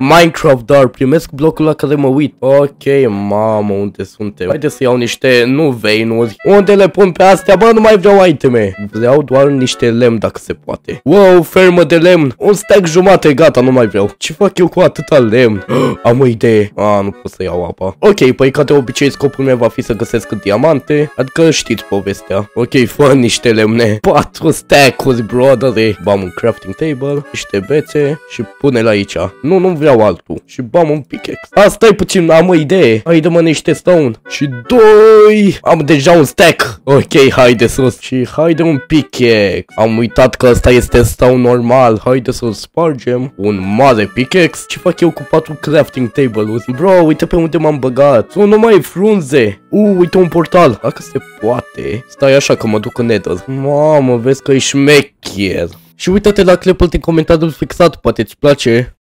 Minecraft, dar primesc blocul la care mă uit. Ok, mamă, unde suntem? Haide să iau niște, nu vein-uri. Unde le pun pe astea? Bă, nu mai vreau iteme. Vreau doar niște lemn dacă se poate. Wow, fermă de lemn. Un stack jumate, gata, nu mai vreau. Ce fac eu cu atâta lemn? Am o idee. Nu pot să iau apa. Ok, păi ca de obicei scopul meu va fi să găsesc diamante. Adică știți povestea. Ok, fă niște lemne. 4 stack-uri, brother. Bam un crafting table, niște bețe și pune-l aici. Nu vreau altul. Și bam un pickaxe. Stai puțin, am o idee. Haide-mă niște stone. Și 2. Am deja un stack. Ok, haide sus. Și haide un pickaxe. Am uitat că ăsta este stone normal. Haide să-l spargem. Un mare pickaxe. Ce fac eu cu 4 crafting table-uri? Bro, uite pe unde m-am băgat. Sunt numai frunze. Uite un portal. Dacă se poate. Stai așa că mă duc în Nether. Mamă, vezi că e șmecher. Și uite-te la clipul din comentariul fixat, poate îți place.